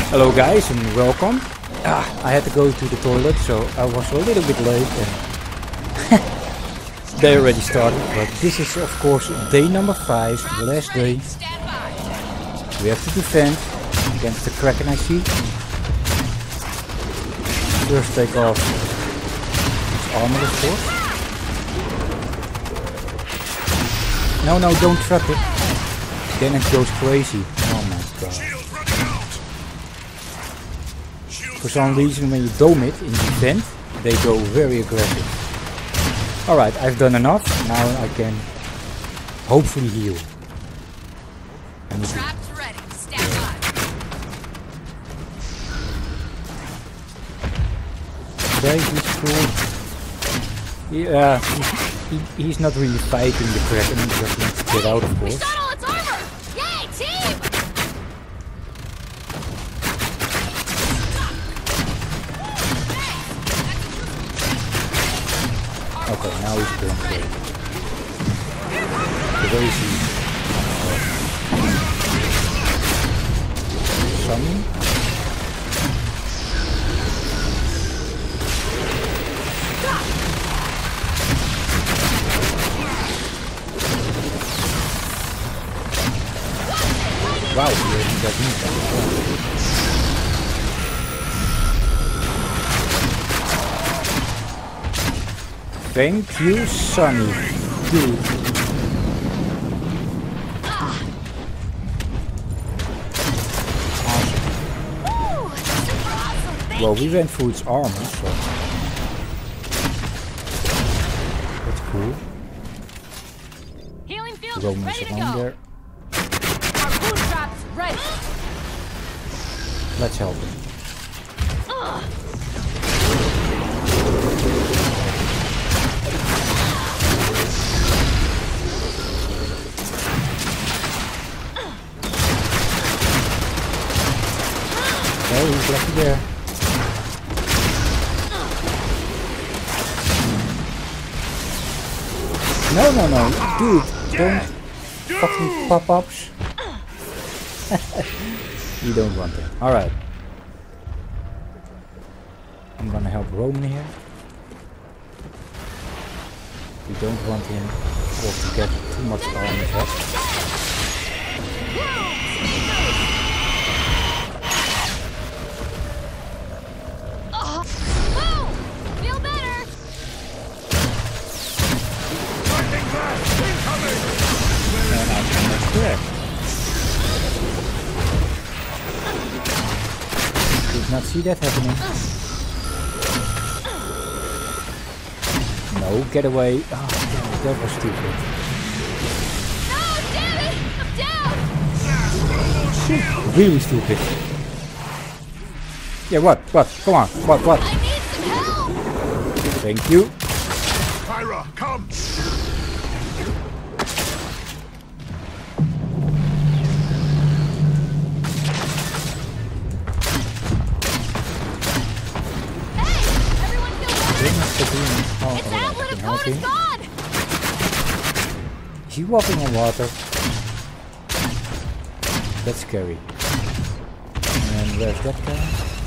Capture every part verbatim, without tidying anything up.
Hello guys and welcome. Ah, I had to go to the toilet, so I was a little bit late and they already started, but this is of course day number five, the last day. We have to defend against the Kraken I see. First take off its armor of course. No, no, don't trap it. Then it goes crazy. Oh my god. For some reason when you dome it in defense, they go very aggressive. Alright, I've done enough. Now I can hopefully heal. Traps ready. Stand by. Okay, he's cool. Yeah, he's, he, he's not really fighting the Kraken, he just wants to get out of course. Shuttle its armor! Yay, team! Okay, now he's going great. Where is he? Sunny? Wow, he already got me. Thank you, Sunny. Dude. Awesome. Well, we went through its armor, so that's cool. Healing field Roman ready is to along go. there. Harpoon traps ready. Let's help him. Ugh. Oh, he's lucky there. No, no, no. Dude, don't fucking pop-ups. You don't want it. Alright. I'm gonna help Roman here. We don't want him or to get too much armor up. Feel better. And I can make clear. Did not see that happening. No, get away. Oh, damn, that was stupid. No, damn it! I'm down. Really stupid. Yeah, what? What? Come on. What? What? I need some help. Thank you. Pyra, come! Hey, everyone feel better? Oh, Its alright, outlet can of help code is him. gone. Is he walking on water? That's scary. And where's that guy?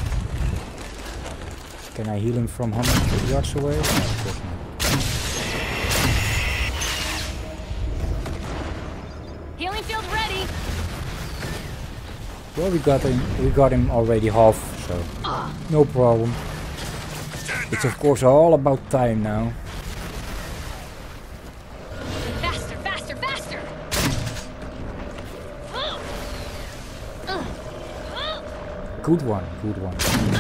Can I heal him from one hundred yards away? No, of course not. Healing field ready. Well, we got him. We got him already half, so no problem. It's of course all about time now. Faster, faster, faster. Good one, good one.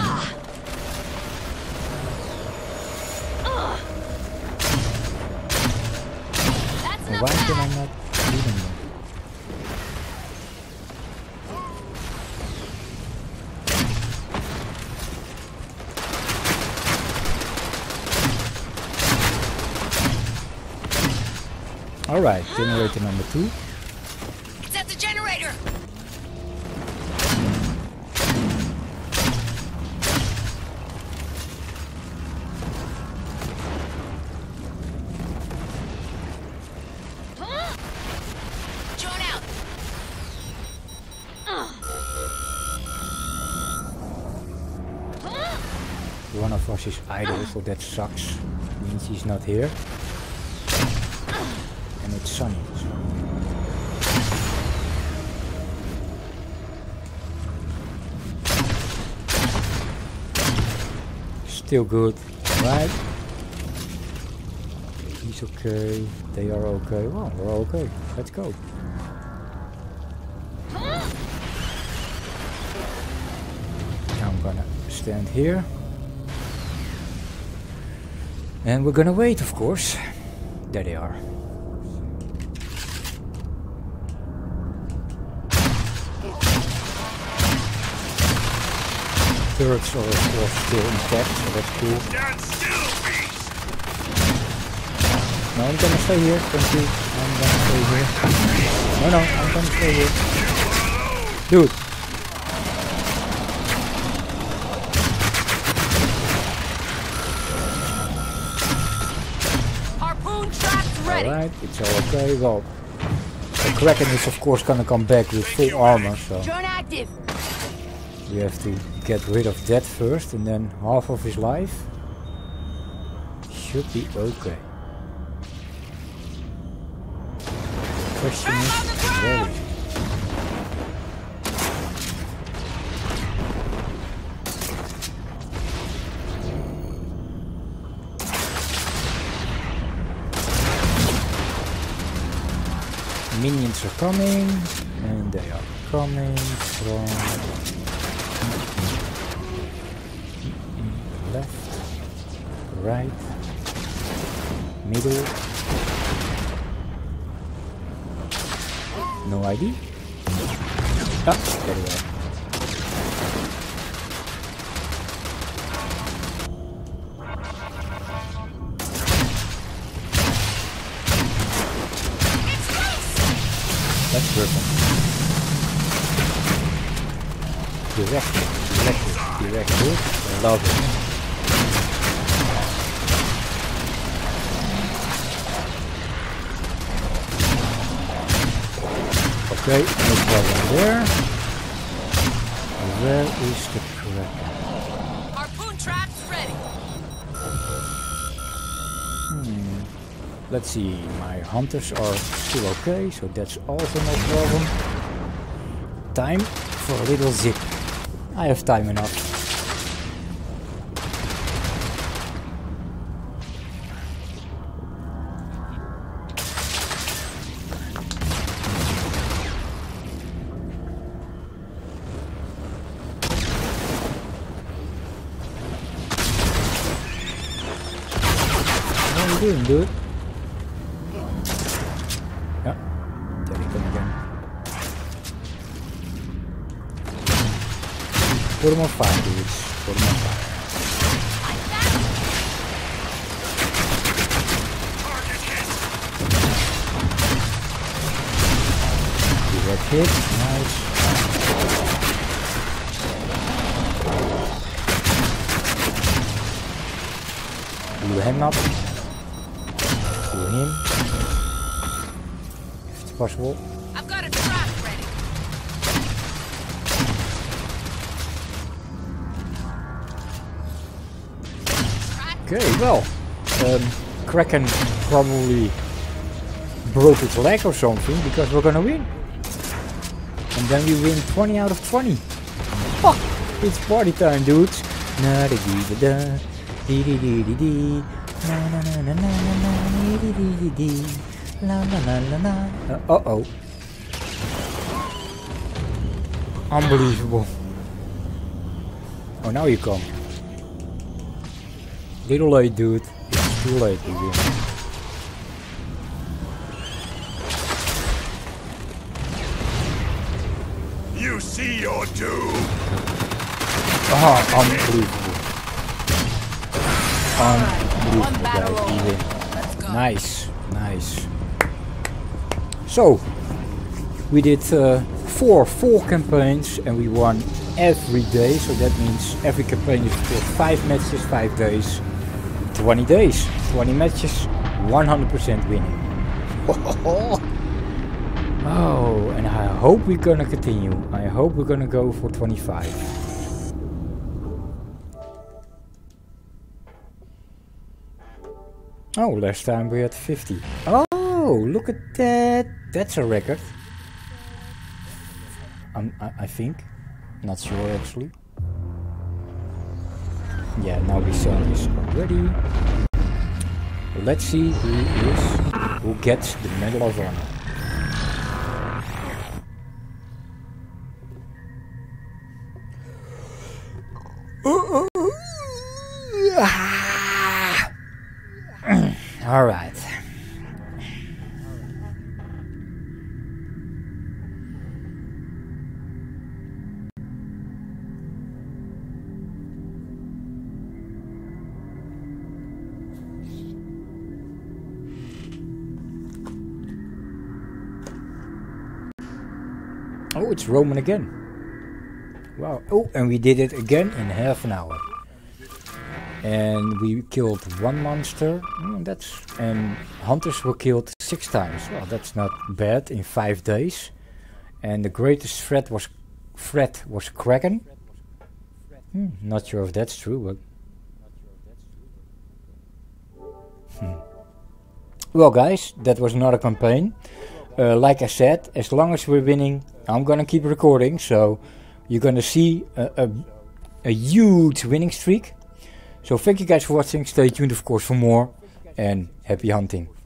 That's And enough why of can I that. not heal him? Alright, generator number two. It's at the generator. one of us is idle, so that sucks. Means he's not here. And it's sunny. So. Still good, right? He's okay. They are okay. Well, we're okay. Let's go. I'm gonna stand here. And we're gonna wait, of course. There they are. Turrets are of course still intact, so that's cool. Stand still, beast! No, I'm gonna stay here, thank you. I'm gonna stay here. No, no, I'm gonna stay here. Dude! Harpoon traps ready. Alright, it's all okay. Well, the Kraken is of course gonna come back with full armor, so Drone active. we have to get rid of that first, and then half of his life should be okay. Question is, where is he? Minions are coming, and they are coming from left, right, middle. No I D? Ah, there we are. Let's work on it. Direct, direct, direct, good. I love it. Okay, no problem there. Where is the Kraken? Harpoon traps ready. Hmm. Let's see, my hunters are still okay, so that's also no problem. Time for a little zip. I have time enough. What are you doing, dude? Yeah, there we come again. Put him on fire, dudes. Put him on fire. Direct hit, nice. Blow him up. Blow him. If it's possible. I've got a trap ready. Okay, well, um, Kraken probably broke its leg or something, because we're gonna win. And then we win twenty out of twenty. Oh, it's party time, dudes. Na da dee da da, dee dee dee dee dee, na na na na na na na, dee dee dee dee, la la la la la. Uh, uh oh. Unbelievable. Oh, now you come. Little late, dude. It's too late again. You see your doom! Oh, unbelievable. Unbelievable, One battle guys. over. We win. Let's go. Nice, nice. So, we did uh, four full campaigns and we won every day. So that means every campaign is for five matches, five days, twenty days. twenty matches, one hundred percent winning. Oh, and I hope we're gonna continue. I hope we're gonna go for twenty-five. Oh, last time we had fifty. Oh, look at that. That's a record. Um, I, I think. Not sure actually. Yeah, now we saw this already. Let's see who is who gets the Medal of Honor. All right. Oh, it's Roman again. Wow. Oh, and we did it again in half an hour. And we killed one monster. Mm, that's and hunters were killed six times. Well, that's not bad in five days. And the greatest threat was threat was Kraken. Hmm, not sure if that's true, but hmm. Well, guys, that was not a campaign. Uh, like I said, as long as we're winning, I'm gonna keep recording. So you're gonna see a, a, a huge winning streak. So thank you guys for watching, stay tuned of course for more, and happy hunting.